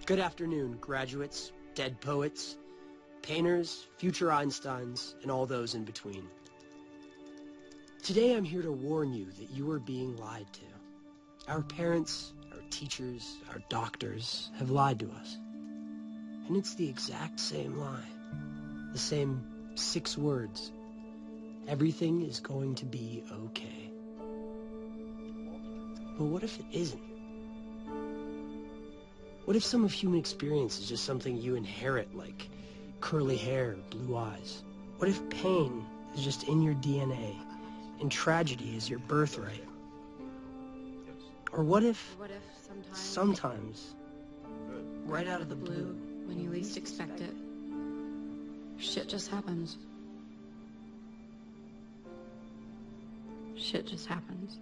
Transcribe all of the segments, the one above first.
Good afternoon, graduates, dead poets, painters, future Einsteins, and all those in between. Today I'm here to warn you that you are being lied to. Our parents, our teachers, our doctors have lied to us. And it's the exact same lie. The same 6 words. Everything is going to be okay. But what if it isn't? What if some of human experience is just something you inherit, like curly hair, blue eyes? What if pain is just in your DNA and tragedy is your birthright? Or what if sometimes, right out of the blue, when you least expect it, shit just happens. Shit just happens.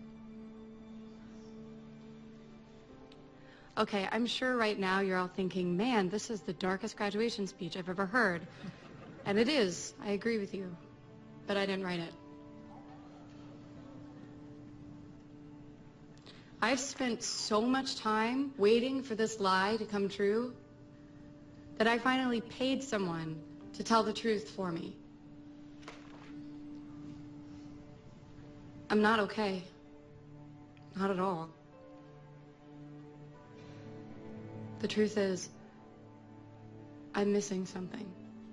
Okay, I'm sure right now you're all thinking, man, this is the darkest graduation speech I've ever heard. And it is, I agree with you. But I didn't write it. I've spent so much time waiting for this lie to come true that I finally paid someone to tell the truth for me. I'm not okay. Not at all. The truth is, I'm missing something.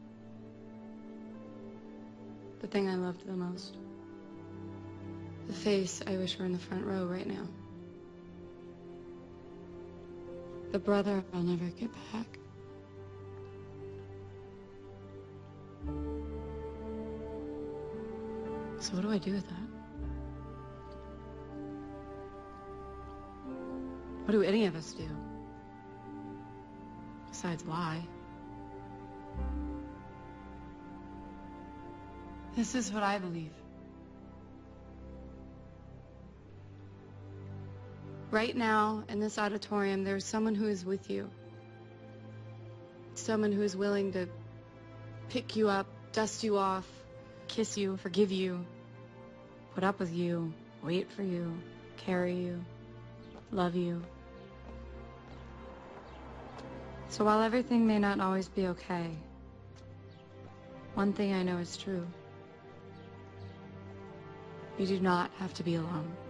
The thing I loved the most. The face I wish were in the front row right now. The brother I'll never get back. So what do I do with that? What do any of us do? Besides lie. This is what I believe. Right now, in this auditorium, there's someone who is with you. Someone who is willing to pick you up, dust you off, kiss you, forgive you, put up with you, wait for you, carry you, love you. So while everything may not always be okay, one thing I know is true. You do not have to be alone.